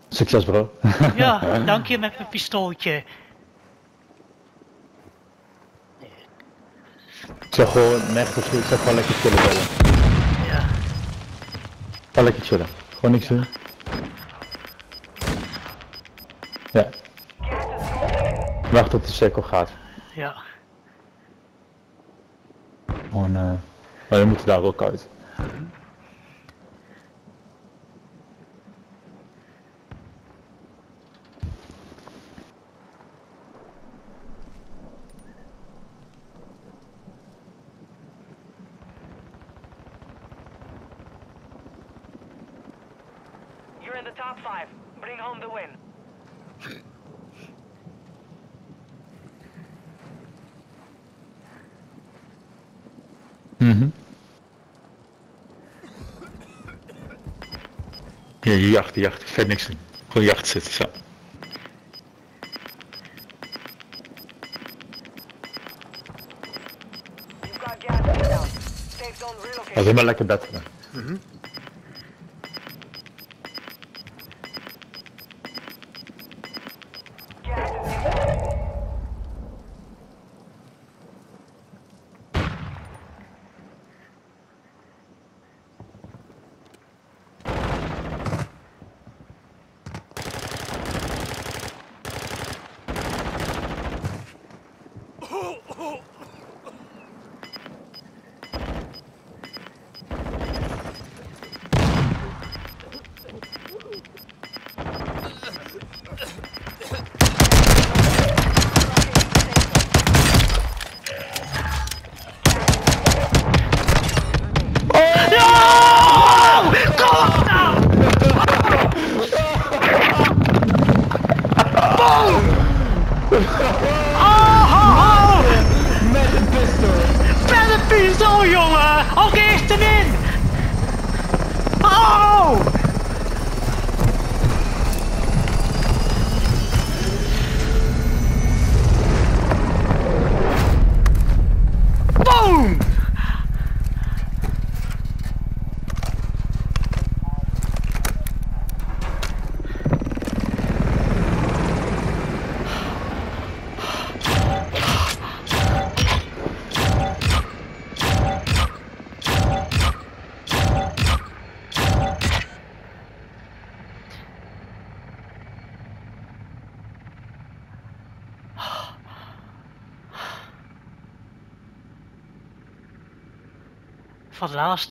Succes bro. Ja, dank je met mijn pistooltje. Ik zou gewoon echt of ik zou gewoon lekker chillen bellen. Ja. Gewoon lekker chillen. Gewoon niks doen. Ja. Wacht tot de cirkel gaat. Ja. Gewoon maar we moeten daar ook uit. You're in the top 5. Bring home the win. Ja, je jacht. Verder niks doen. Gewoon jacht zitten, zo. You've got gas inbound. Safe zone relocated. Dat is helemaal lekker betteren. Gas is inbound. Met een pistool! Met een pistool, jongen! Oké, eerst erin! Oh! Boom! Van laatst